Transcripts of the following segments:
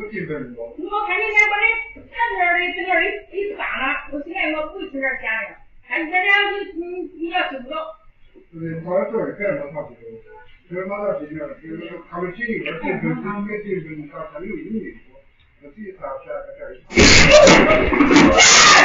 基本多。 我看你两个的看这儿的这个一大了，我现在我不会吃点咸的，看这俩你要吃不到。 对，我要做的干嘛他不做？这个马上这个，就是他们几个基本应该基本上他有英语。我自己打下个这儿。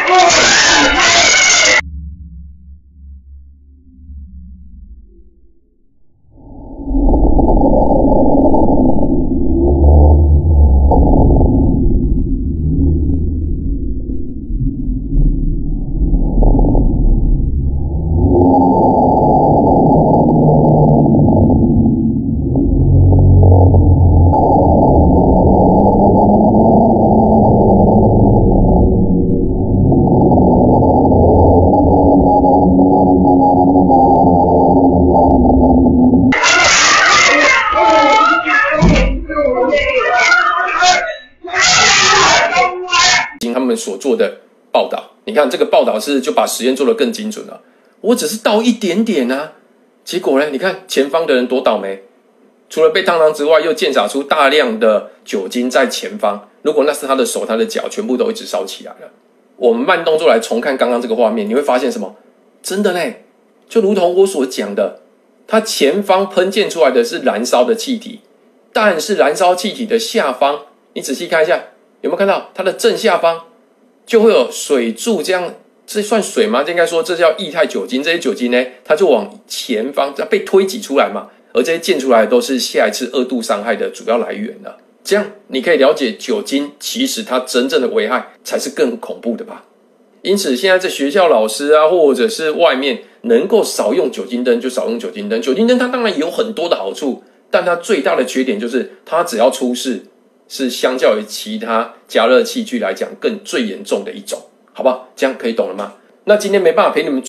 他们所做的报道，你看这个报道是就把实验做得更精准了。我只是倒一点点啊，结果呢，你看前方的人多倒霉，除了被烫伤之外，又溅洒出大量的酒精在前方。如果那是他的手、他的脚，全部都一直烧起来了。我们慢动作来重看刚刚这个画面，你会发现什么？真的呢，就如同我所讲的，它前方喷溅出来的是燃烧的气体，但是燃烧气体的下方，你仔细看一下，有没有看到它的正下方就会有水柱这样，这算水吗？应该说这叫液态酒精。这些酒精呢，它就往前方被推挤出来嘛，而这些溅出来都是下一次二度伤害的主要来源了。这样你可以了解酒精其实它真正的危害才是更恐怖的吧。因此现在在学校老师啊，或者是外面能够少用酒精灯就少用酒精灯。酒精灯它当然也有很多的好处，但它最大的缺点就是它只要出事是相较于其他加热器具来讲最严重的一种，好不好？这样可以懂了吗？那今天没办法陪你们